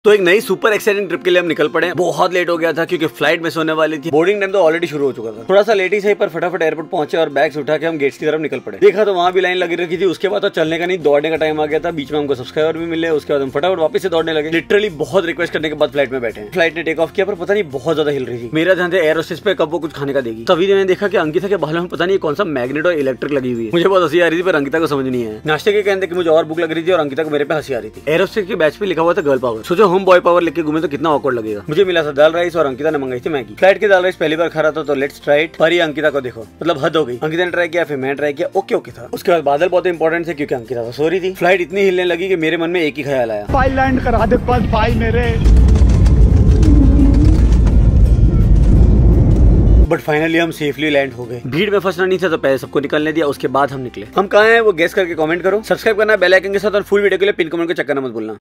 तो एक नई सुपर एक्साइटिंग ट्रिप के लिए हम निकल पड़े। बहुत लेट हो गया था क्योंकि फ्लाइट मिस होने वाली थी। बोर्डिंग टाइम तो ऑलरेडी शुरू हो चुका था। थोड़ा सा लेट ही सही पर फटाफट एयरपोर्ट पहुंचे और बैग्स उठा के हम गेट्स की तरफ निकल पड़े। देखा तो वहां भी लाइन लगी रखी थी। उसके बाद तो चलने का नहीं, दौड़ने का टाइम आ गया था। बीच में हमको सब्सक्राइबर भी मिले। उसके बाद हम फटाफट वापस से दौड़ने लगे। लिटरली बहुत रिक्वेस्ट करने के बाद फ्लाइट में बैठे। फ्लाइट ने टेक ऑफ किया पर पता नहीं बहुत ज्यादा हिल रही थी। मेरा ध्यान एयर होस्टेस पे कब वो कुछ खाने का देगी। तभी मैंने देखा कि अंकिता के बालों में पता नहीं कौन सा मैग्नेट और इलेक्ट्रिक लगी हुई है। मुझे बहुत हंसी आ रही थी पर अंकिता को समझ नहीं है। नाश्ते के कहते कि मुझे और भूख लग रही थी और अंकिता को मेरे पे हंसी आ रही थी। एयर होस्टेस के बैच पे लिखा हुआ था गर्ल पावर। सोचो हम बॉय पावर लिख के घूमे तो कितना ऑकवर्ड लगेगा। मुझे मिला था दाल राइस और अंकिता ने मंगाई थी मैगी। फ्लाइट की दाल राइस पहली बार खा रहा था तो लेट्स ट्राई इट। पर ये अंकिता को देखो, मतलब हद हो गई। अंकिता ने ट्राई किया, फिर मैं ट्राई किया, ओके ओके था। उसके बाद बादल बहुत इंपॉर्टेंट थे क्योंकि अंकिता तो सो रही थी। फ्लाइट इतनी हिलने लगी कि मेरे मन में एक ही ख्याल आया, भाई लैंड करा दे बस भाई मेरे। बट फाइनली हम सेफली लैंड हो गए। भीड़ में फंसना नहीं था तो पहले सबको निकलने दिया, उसके बाद हम निकले। हम कहाँ हैं वो गेस करके कमेंट करो। सब्सक्राइब करना, बेल आइकन के साथ और फुल वीडियो के लिए पिन कमेंट को चेक करना मत भूलना।